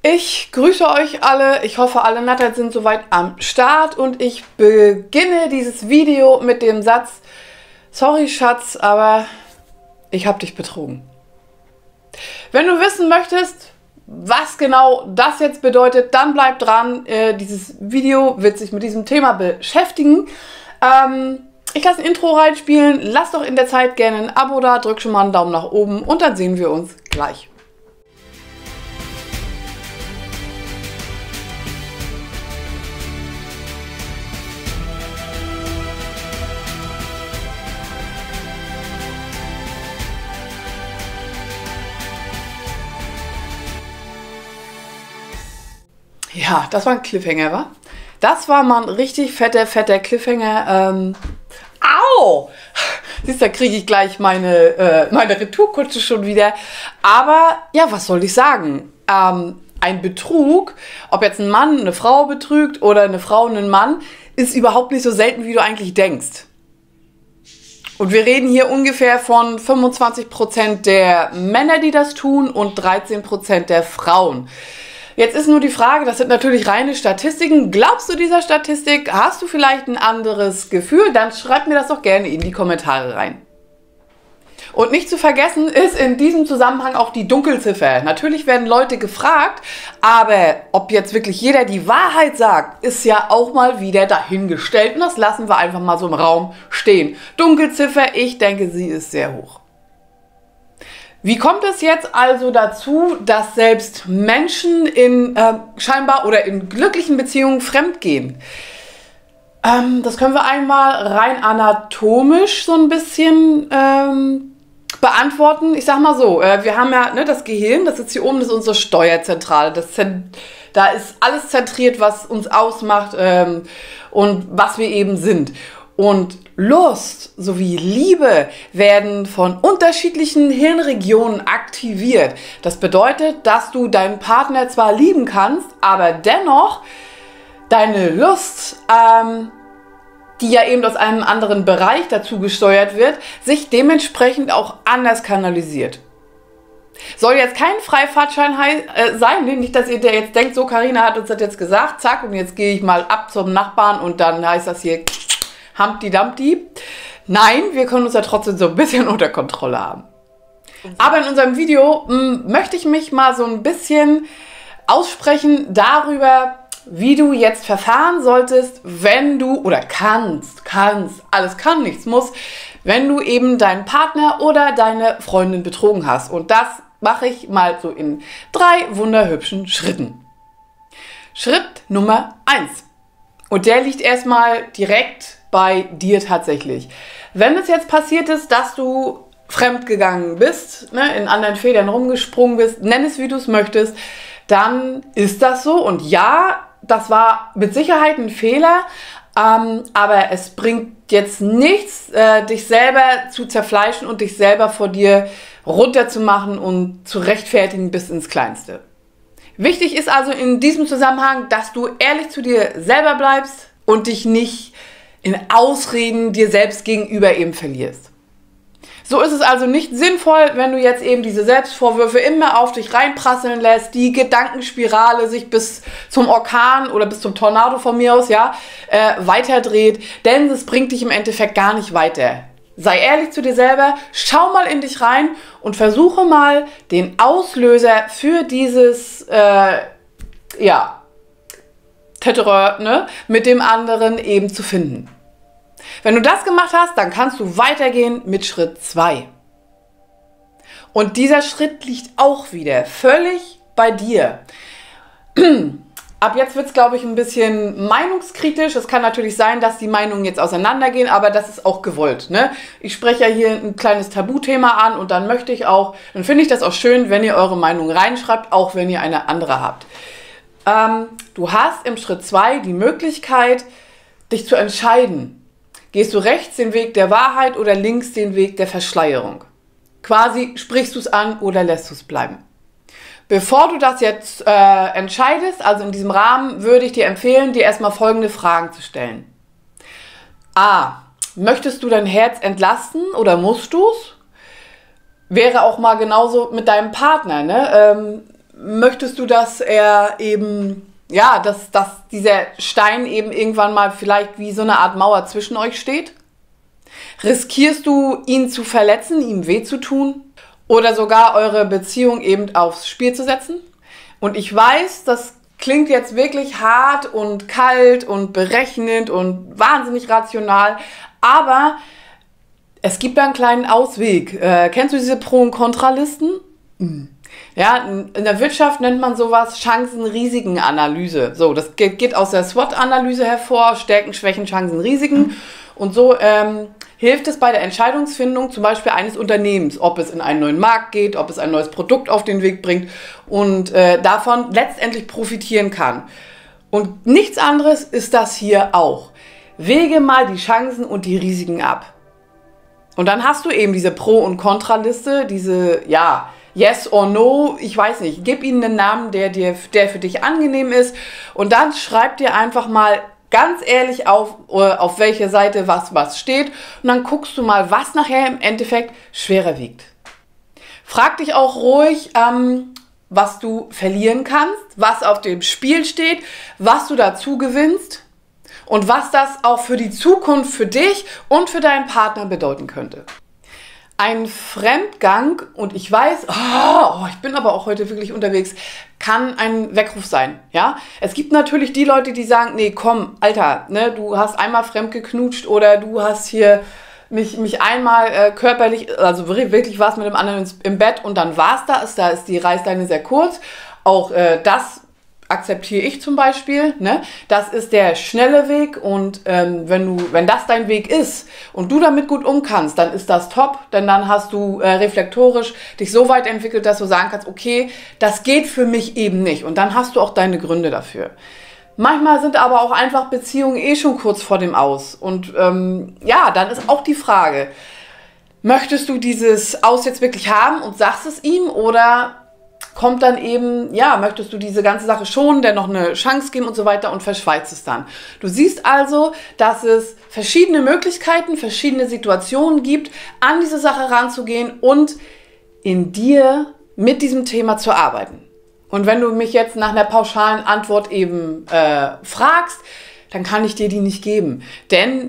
Ich grüße euch alle. Ich hoffe, alle Natter sind soweit am Start und ich beginne dieses Video mit dem Satz: Sorry, Schatz, aber ich habe dich betrogen. Wenn du wissen möchtest, was genau das jetzt bedeutet, dann bleib dran. Dieses Video wird sich mit diesem Thema beschäftigen. Ich lasse ein Intro reinspielen. Lass doch in der Zeit gerne ein Abo da, drück schon mal einen Daumen nach oben und dann sehen wir uns gleich. Ja, das war ein Cliffhanger, wa? Das war mal ein richtig fetter Cliffhanger. Au! Siehst du, da kriege ich gleich meine Retourkutsche schon wieder. Aber, ja, was soll ich sagen? Ein Betrug, ob jetzt ein Mann eine Frau betrügt oder eine Frau einen Mann, ist überhaupt nicht so selten, wie du eigentlich denkst. Und wir reden hier ungefähr von 25% der Männer, die das tun und 13% der Frauen. Jetzt ist nur die Frage, das sind natürlich reine Statistiken. Glaubst du dieser Statistik? Hast du vielleicht ein anderes Gefühl? Dann schreib mir das doch gerne in die Kommentare rein. Und nicht zu vergessen ist in diesem Zusammenhang auch die Dunkelziffer. Natürlich werden Leute gefragt, aber ob jetzt wirklich jeder die Wahrheit sagt, ist ja auch mal wieder dahingestellt. Und das lassen wir einfach mal so im Raum stehen. Dunkelziffer, ich denke, sie ist sehr hoch. Wie kommt es jetzt also dazu, dass selbst Menschen in scheinbar oder in glücklichen Beziehungen fremdgehen? Das können wir einmal rein anatomisch so ein bisschen beantworten. Ich sag mal so, wir haben ja das Gehirn, das sitzt hier oben, das ist unsere Steuerzentrale. Da ist alles zentriert, was uns ausmacht und was wir eben sind. Und Lust sowie Liebe werden von unterschiedlichen Hirnregionen aktiviert. Das bedeutet, dass du deinen Partner zwar lieben kannst, aber dennoch deine Lust, die ja eben aus einem anderen Bereich dazu gesteuert wird, sich dementsprechend auch anders kanalisiert. Soll jetzt kein Freifahrtschein sein, nicht, dass ihr jetzt denkt, so, Carina hat uns das jetzt gesagt, zack, und jetzt gehe ich mal ab zum Nachbarn und dann heißt das hier Humpty Dumpty. Nein, wir können uns ja trotzdem so ein bisschen unter Kontrolle haben. Aber in unserem Video möchte ich mich mal so ein bisschen aussprechen darüber, wie du jetzt verfahren solltest, wenn du, oder kannst, alles kann, nichts muss, wenn du eben deinen Partner oder deine Freundin betrogen hast. Und das mache ich mal so in 3 wunderhübschen Schritten. Schritt Nummer 1. Und der liegt erstmal direkt bei dir tatsächlich. Wenn es jetzt passiert ist, dass du fremdgegangen bist, in anderen Federn rumgesprungen bist, nenn es wie du es möchtest, dann ist das so. Und ja, das war mit Sicherheit ein Fehler, aber es bringt jetzt nichts, dich selber zu zerfleischen und dich selber vor dir runterzumachen und zu rechtfertigen bis ins Kleinste. Wichtig ist also in diesem Zusammenhang, dass du ehrlich zu dir selber bleibst und dich nicht in Ausreden dir selbst gegenüber eben verlierst. So ist es also nicht sinnvoll, wenn du jetzt eben diese Selbstvorwürfe immer auf dich reinprasseln lässt, die Gedankenspirale sich bis zum Orkan oder bis zum Tornado von mir aus weiterdreht, denn es bringt dich im Endeffekt gar nicht weiter. Sei ehrlich zu dir selber, schau mal in dich rein und versuche mal den Auslöser für dieses Täterör, mit dem anderen eben zu finden. Wenn du das gemacht hast, dann kannst du weitergehen mit Schritt 2. Und dieser Schritt liegt auch wieder völlig bei dir. Ab jetzt wird es, glaube ich, ein bisschen meinungskritisch. Es kann natürlich sein, dass die Meinungen jetzt auseinandergehen, aber das ist auch gewollt. Ich spreche ja hier ein kleines Tabuthema an und dann finde ich das auch schön, wenn ihr eure Meinung reinschreibt, auch wenn ihr eine andere habt. Du hast im Schritt 2 die Möglichkeit, dich zu entscheiden. Gehst du rechts den Weg der Wahrheit oder links den Weg der Verschleierung? Quasi sprichst du es an oder lässt du es bleiben? Bevor du das jetzt entscheidest, also in diesem Rahmen, würde ich dir empfehlen, dir erstmal folgende Fragen zu stellen. A. Möchtest du dein Herz entlasten oder musst du es? Wäre auch mal genauso mit deinem Partner. möchtest du, dass er eben, ja, dass dieser Stein eben irgendwann mal vielleicht wie so eine Art Mauer zwischen euch steht? Riskierst du, ihn zu verletzen, ihm weh zu tun oder sogar eure Beziehung eben aufs Spiel zu setzen? Und ich weiß, das klingt jetzt wirklich hart und kalt und berechnend und wahnsinnig rational, aber es gibt da einen kleinen Ausweg. Kennst du diese Pro- und Kontralisten? Ja, in der Wirtschaft nennt man sowas Chancen-Risiken-Analyse. So, das geht aus der SWOT-Analyse hervor, Stärken, Schwächen, Chancen, Risiken. Und so hilft es bei der Entscheidungsfindung zum Beispiel eines Unternehmens, ob es in einen neuen Markt geht, ob es ein neues Produkt auf den Weg bringt und davon letztendlich profitieren kann. Und nichts anderes ist das hier auch. Wäge mal die Chancen und die Risiken ab. Und dann hast du eben diese Pro- und Kontraliste, diese, ja, Yes or No, ich weiß nicht, gib ihnen einen Namen, der für dich angenehm ist und dann schreib dir einfach mal ganz ehrlich auf welche Seite was steht und dann guckst du mal, was nachher im Endeffekt schwerer wiegt. Frag dich auch ruhig, was du verlieren kannst, was auf dem Spiel steht, was du dazu gewinnst und was das auch für die Zukunft für dich und für deinen Partner bedeuten könnte. Ein Fremdgang, und ich weiß, ich bin aber auch heute wirklich unterwegs, kann ein Weckruf sein, ja. Es gibt natürlich die Leute, die sagen, nee, komm, Alter, ne, du hast einmal fremd geknutscht oder du hast hier mich einmal körperlich, also wirklich warst mit dem anderen im Bett und dann war's da ist die Reißleine sehr kurz. Auch das akzeptiere ich zum Beispiel, ne? Das ist der schnelle Weg und wenn das dein Weg ist und du damit gut um kannst, dann ist das top, denn dann hast du reflektorisch dich so weit entwickelt, dass du sagen kannst, okay, das geht für mich eben nicht und dann hast du auch deine Gründe dafür. Manchmal sind aber auch einfach Beziehungen schon kurz vor dem Aus und dann ist auch die Frage, möchtest du dieses Aus jetzt wirklich haben und sagst es ihm oder kommt dann eben, ja, möchtest du diese ganze Sache schonen, der noch eine Chance geben und so weiter und verschweigst es dann. Du siehst also, dass es verschiedene Möglichkeiten, verschiedene Situationen gibt, an diese Sache ranzugehen und in dir mit diesem Thema zu arbeiten. Und wenn du mich jetzt nach einer pauschalen Antwort eben fragst, dann kann ich dir die nicht geben. Denn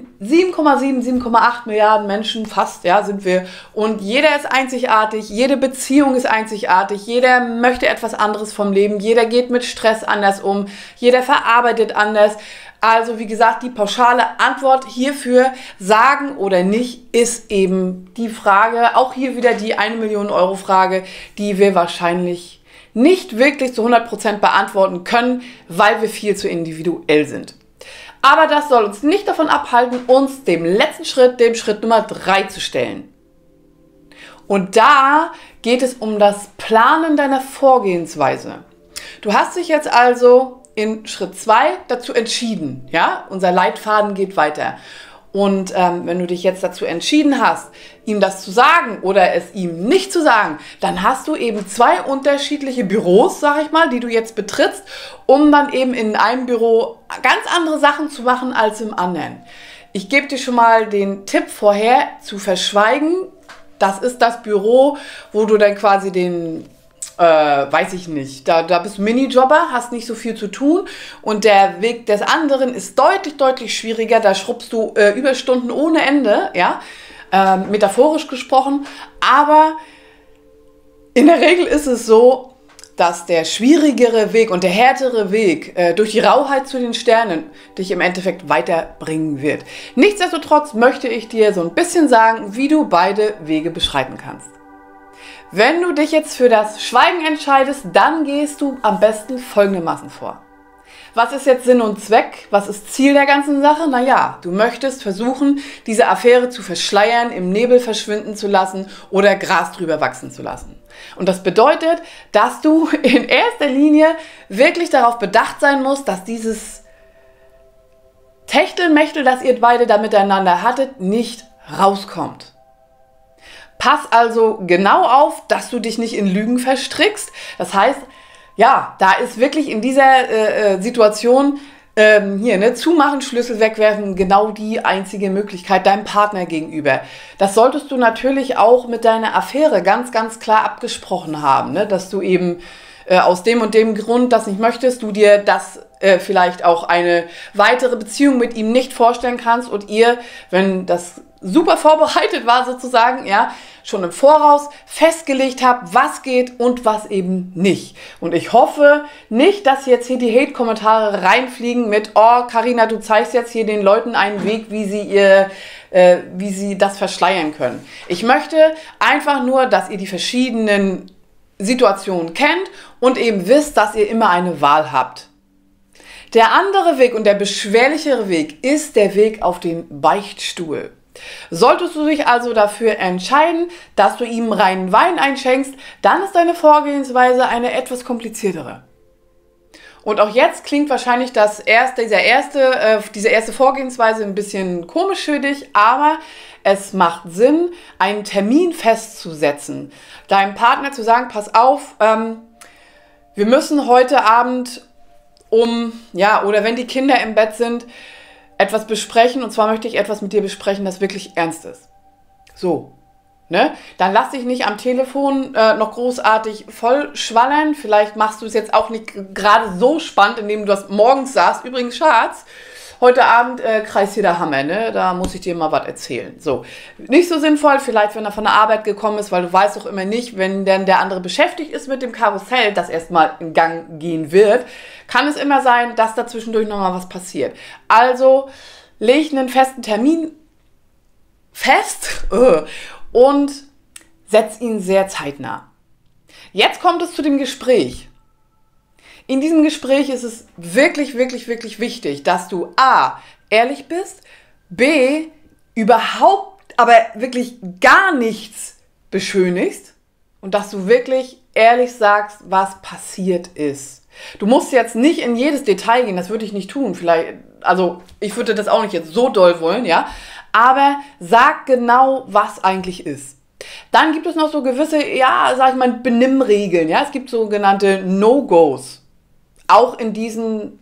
7,8 Milliarden Menschen fast, ja, sind wir. Und jeder ist einzigartig, jede Beziehung ist einzigartig, jeder möchte etwas anderes vom Leben, jeder geht mit Stress anders um, jeder verarbeitet anders. Also wie gesagt, die pauschale Antwort hierfür, sagen oder nicht, ist eben die Frage, auch hier wieder die 1 Million Euro Frage, die wir wahrscheinlich nicht wirklich zu 100% beantworten können, weil wir viel zu individuell sind. Aber das soll uns nicht davon abhalten, uns dem letzten Schritt, dem Schritt Nummer 3 zu stellen. Und da geht es um das Planen deiner Vorgehensweise. Du hast dich jetzt also in Schritt 2 dazu entschieden, ja? Unser Leitfaden geht weiter. Und wenn du dich jetzt dazu entschieden hast, ihm das zu sagen oder es ihm nicht zu sagen, dann hast du eben 2 unterschiedliche Büros, sag ich mal, die du jetzt betrittst, um dann eben in einem Büro ganz andere Sachen zu machen als im anderen. Ich gebe dir schon mal den Tipp vorher, zu verschweigen. Das ist das Büro, wo du dann quasi den weiß ich nicht, da bist du Minijobber, hast nicht so viel zu tun und der Weg des anderen ist deutlich, deutlich schwieriger, da schrubbst du Überstunden ohne Ende, ja, metaphorisch gesprochen, aber in der Regel ist es so, dass der schwierigere Weg und der härtere Weg durch die Rauheit zu den Sternen dich im Endeffekt weiterbringen wird. Nichtsdestotrotz möchte ich dir so ein bisschen sagen, wie du beide Wege beschreiten kannst. Wenn du dich jetzt für das Schweigen entscheidest, dann gehst du am besten folgendermaßen vor. Was ist jetzt Sinn und Zweck? Was ist Ziel der ganzen Sache? Naja, du möchtest versuchen, diese Affäre zu verschleiern, im Nebel verschwinden zu lassen oder Gras drüber wachsen zu lassen. Und das bedeutet, dass du in erster Linie wirklich darauf bedacht sein musst, dass dieses Techtelmechtel, das ihr beide da miteinander hattet, nicht rauskommt. Pass also genau auf, dass du dich nicht in Lügen verstrickst. Das heißt, ja, da ist wirklich in dieser Situation zumachen, Schlüssel wegwerfen, genau die einzige Möglichkeit deinem Partner gegenüber. Das solltest du natürlich auch mit deiner Affäre ganz, ganz klar abgesprochen haben, ne? Dass du eben aus dem und dem Grund das nicht möchtest, du dir das vielleicht auch eine weitere Beziehung mit ihm nicht vorstellen kannst und ihr, wenn das super vorbereitet war sozusagen, ja, schon im Voraus festgelegt habt, was geht und was eben nicht. Und ich hoffe nicht, dass jetzt hier die Hate-Kommentare reinfliegen mit, oh, Carina, du zeigst jetzt hier den Leuten einen Weg, wie sie das verschleiern können. Ich möchte einfach nur, dass ihr die verschiedenen Situationen kennt und eben wisst, dass ihr immer eine Wahl habt. Der andere Weg und der beschwerlichere Weg ist der Weg auf den Beichtstuhl. Solltest du dich also dafür entscheiden, dass du ihm reinen Wein einschenkst, dann ist deine Vorgehensweise eine etwas kompliziertere. Und auch jetzt klingt wahrscheinlich diese erste Vorgehensweise ein bisschen komisch für dich, aber es macht Sinn, einen Termin festzusetzen. Deinem Partner zu sagen, pass auf, wir müssen heute Abend oder wenn die Kinder im Bett sind, etwas besprechen, und zwar möchte ich etwas mit dir besprechen, das wirklich ernst ist. So, ne? Dann lass dich nicht am Telefon noch großartig voll schwallern. Vielleicht machst du es jetzt auch nicht gerade so spannend, indem du das morgens sagst. Übrigens, Schatz, heute Abend kreist hier der Hammer, ne? Da muss ich dir mal was erzählen. So, nicht so sinnvoll, vielleicht wenn er von der Arbeit gekommen ist, weil du weißt doch immer nicht, wenn dann der andere beschäftigt ist mit dem Karussell, das erstmal in Gang gehen wird, kann es immer sein, dass da zwischendurch nochmal was passiert. Also, leg einen festen Termin fest und setz ihn sehr zeitnah. Jetzt kommt es zu dem Gespräch. In diesem Gespräch ist es wirklich, wirklich, wirklich wichtig, dass du A, ehrlich bist, B, überhaupt, aber wirklich gar nichts beschönigst und dass du wirklich ehrlich sagst, was passiert ist. Du musst jetzt nicht in jedes Detail gehen, das würde ich nicht tun, vielleicht, also ich würde das auch nicht jetzt so doll wollen, ja, aber sag genau, was eigentlich ist. Dann gibt es noch so gewisse, Benimmregeln, ja, es gibt sogenannte No-Gos. Auch in diesen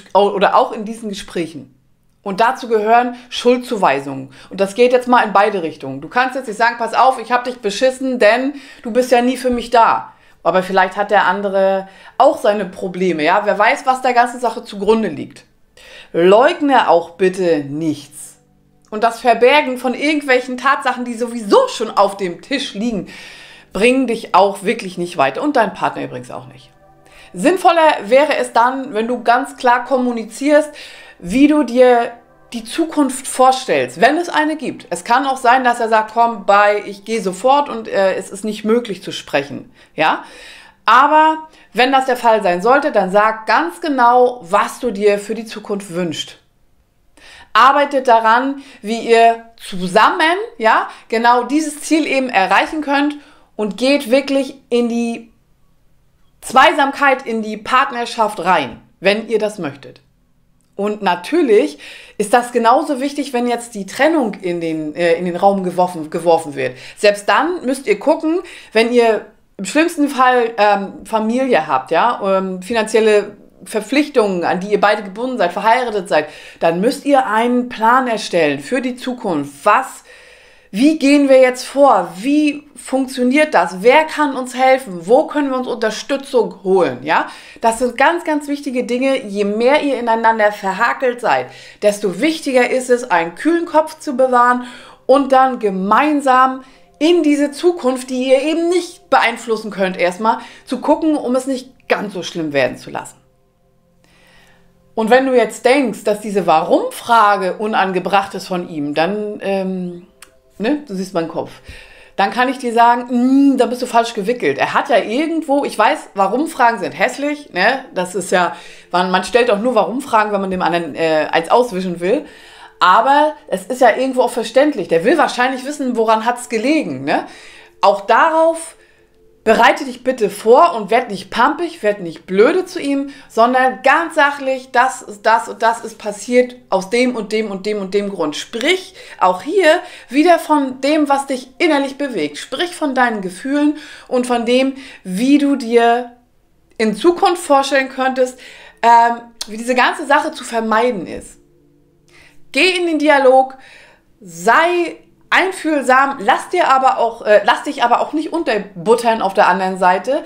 Gesprächen. Und dazu gehören Schuldzuweisungen. Und das geht jetzt mal in beide Richtungen. Du kannst jetzt nicht sagen, pass auf, ich habe dich beschissen, denn du bist ja nie für mich da. Aber vielleicht hat der andere auch seine Probleme, ja. Wer weiß, was der ganzen Sache zugrunde liegt. Leugne auch bitte nichts. Und das Verbergen von irgendwelchen Tatsachen, die sowieso schon auf dem Tisch liegen, bringen dich auch wirklich nicht weiter. Und dein Partner übrigens auch nicht. Sinnvoller wäre es dann, wenn du ganz klar kommunizierst, wie du dir die Zukunft vorstellst, wenn es eine gibt. Es kann auch sein, dass er sagt, komm, ich gehe sofort und es ist nicht möglich zu sprechen. Ja? Aber wenn das der Fall sein sollte, dann sag ganz genau, was du dir für die Zukunft wünschst. Arbeitet daran, wie ihr zusammen, ja, genau dieses Ziel eben erreichen könnt und geht wirklich in die Zweisamkeit, in die Partnerschaft rein, wenn ihr das möchtet. Und natürlich ist das genauso wichtig, wenn jetzt die Trennung in den Raum geworfen wird. Selbst dann müsst ihr gucken, wenn ihr im schlimmsten Fall Familie habt, ja, finanzielle Verpflichtungen, an die ihr beide gebunden seid, verheiratet seid, dann müsst ihr einen Plan erstellen für die Zukunft. Wie gehen wir jetzt vor? Wie funktioniert das? Wer kann uns helfen? Wo können wir uns Unterstützung holen? Ja, das sind ganz, ganz wichtige Dinge. Je mehr ihr ineinander verhakelt seid, desto wichtiger ist es, einen kühlen Kopf zu bewahren und dann gemeinsam in diese Zukunft, die ihr eben nicht beeinflussen könnt, erstmal zu gucken, um es nicht ganz so schlimm werden zu lassen. Und wenn du jetzt denkst, dass diese Warum-Frage unangebracht ist von ihm, dann du siehst meinen Kopf. Dann kann ich dir sagen, da bist du falsch gewickelt. Er hat ja irgendwo, ich weiß, Warum-Fragen sind hässlich, ne? Das ist ja, man stellt auch nur Warum-Fragen, wenn man dem anderen eins auswischen will. Aber es ist ja irgendwo auch verständlich. Der will wahrscheinlich wissen, woran hat es gelegen, ne? Auch darauf bereite dich bitte vor und werd nicht pampig, werd nicht blöde zu ihm, sondern ganz sachlich, das und das ist passiert aus dem und dem und dem und dem Grund. Sprich auch hier wieder von dem, was dich innerlich bewegt. Sprich von deinen Gefühlen und von dem, wie du dir in Zukunft vorstellen könntest, wie diese ganze Sache zu vermeiden ist. Geh in den Dialog, sei einfühlsam, lass dich aber auch nicht unterbuttern auf der anderen Seite.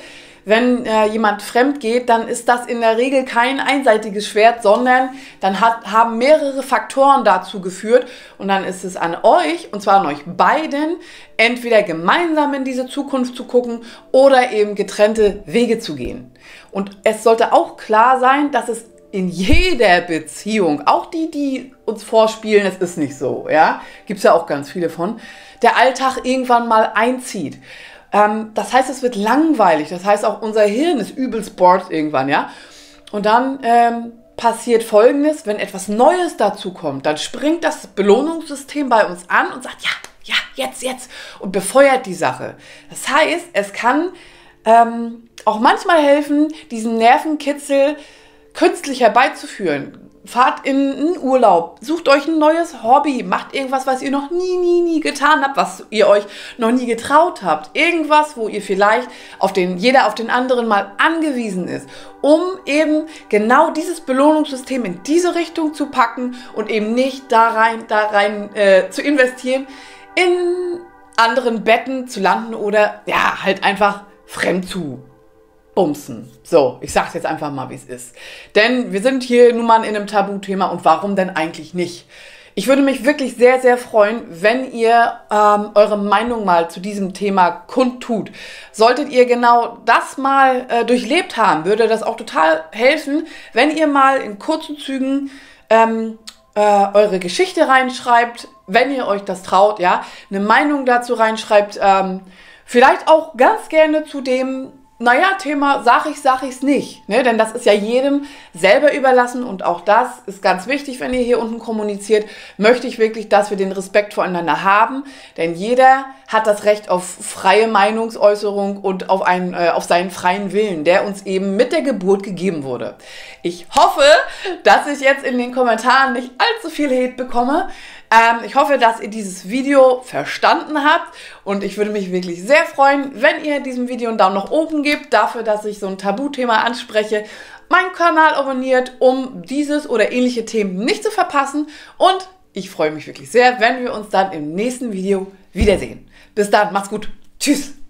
wenn jemand fremd geht, dann ist das in der Regel kein einseitiges Schwert, sondern dann haben mehrere Faktoren dazu geführt und dann ist es an euch, und zwar an euch beiden, entweder gemeinsam in diese Zukunft zu gucken oder eben getrennte Wege zu gehen. Und es sollte auch klar sein, dass es in jeder Beziehung, auch die uns vorspielen, es ist nicht so, ja, gibt es ja auch ganz viele von, der Alltag irgendwann mal einzieht. Das heißt, es wird langweilig, das heißt auch unser Hirn ist übelst bored irgendwann, ja. Und dann passiert Folgendes, wenn etwas Neues dazu kommt, dann springt das Belohnungssystem bei uns an und sagt, ja, jetzt und befeuert die Sache. Das heißt, es kann auch manchmal helfen, diesen Nervenkitzel künstlich herbeizuführen. Fahrt in einen Urlaub, sucht euch ein neues Hobby, macht irgendwas, was ihr noch nie getan habt, was ihr euch noch nie getraut habt. Irgendwas, wo ihr vielleicht jeder auf den anderen mal angewiesen ist, um eben genau dieses Belohnungssystem in diese Richtung zu packen und eben nicht da rein zu investieren, in anderen Betten zu landen oder ja, halt einfach fremd zu bumsen. So, ich sag's jetzt einfach mal, wie es ist. Denn wir sind hier nun mal in einem Tabuthema und warum denn eigentlich nicht? Ich würde mich wirklich sehr, sehr freuen, wenn ihr eure Meinung mal zu diesem Thema kundtut. Solltet ihr genau das mal durchlebt haben, würde das auch total helfen, wenn ihr mal in kurzen Zügen eure Geschichte reinschreibt, wenn ihr euch das traut, ja, eine Meinung dazu reinschreibt, vielleicht auch ganz gerne zu dem Thema, sag ich's nicht, ne? Denn das ist ja jedem selber überlassen und auch das ist ganz wichtig, wenn ihr hier unten kommuniziert, möchte ich wirklich, dass wir den Respekt voreinander haben, denn jeder hat das Recht auf freie Meinungsäußerung und auf seinen freien Willen, der uns eben mit der Geburt gegeben wurde. Ich hoffe, dass ich jetzt in den Kommentaren nicht allzu viel Hate bekomme. Ich hoffe, dass ihr dieses Video verstanden habt und ich würde mich wirklich sehr freuen, wenn ihr diesem Video einen Daumen nach oben gebt, dafür, dass ich so ein Tabuthema anspreche, meinen Kanal abonniert, um dieses oder ähnliche Themen nicht zu verpassen und ich freue mich wirklich sehr, wenn wir uns dann im nächsten Video wiedersehen. Bis dann, macht's gut, tschüss!